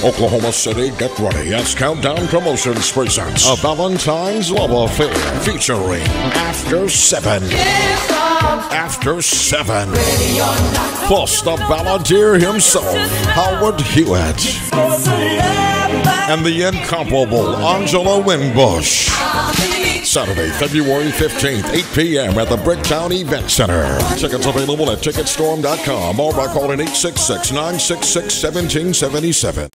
Oklahoma City, get ready as Countdown Promotions presents a Valentine's Love Affair featuring After 7. After 7. Plus the balladeer himself, Howard Hewett. And the incomparable Angela Winbush. Saturday, February 15th, 8 p.m. at the Bricktown Event Center. Tickets available at ticketstorm.com or by calling 866-966-1777.